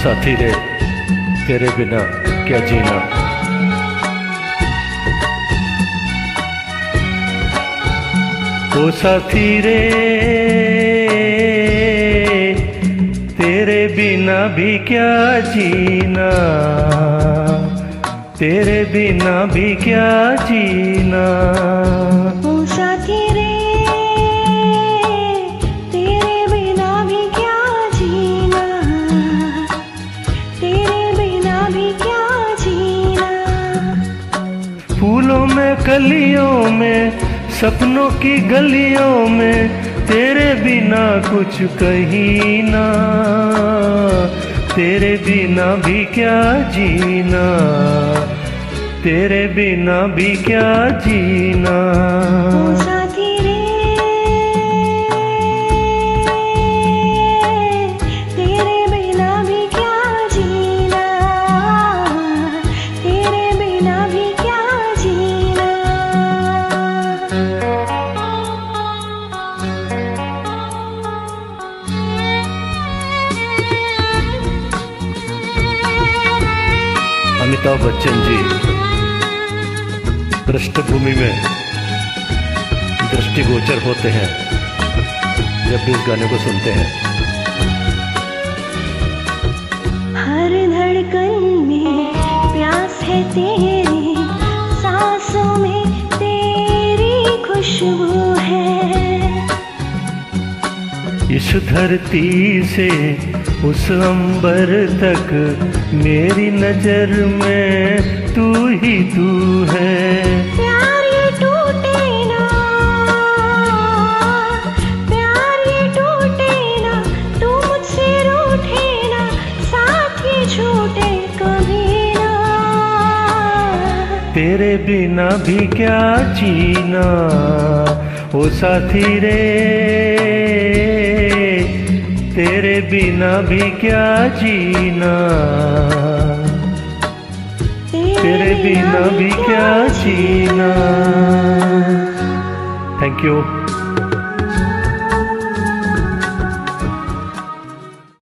साथी रे तेरे बिना क्या जीना। ओ साथी रे तेरे बिना भी क्या जीना, तेरे बिना भी क्या जीना। ओ साथी रे तेरे बिना भी क्या जीना, तेरे बिना भी क्या जीना। फूलों में कलियों में सपनों की गलियों में तेरे बिना कुछ कहीं ना, तेरे बिना भी क्या जीना, तेरे बिना भी क्या जीना। ओ साथी रे तेरे बिना भी क्या जीना, तेरे बिना भी क्या जीना। अमिताभ बच्चन जी पृष्ठभूमि में दृष्टिगोचर होते हैं जब भी इस गाने को सुनते हैं। हर धड़कन में प्यास है तेरी, सांसों में तेरी खुशबू है। इस धरती से उस अंबर तक मेरी नजर में तू ही तू है। प्यार ये टूटे ना, प्यार ये टूटे ना, तू मुझसे रूठे ना, साथ ही छूटे कभी ना। तेरे बिना भी क्या जीना, ओ साथी रे तेरे बिना भी क्या जीना, तेरे बिना भी क्या जीना। Thank you.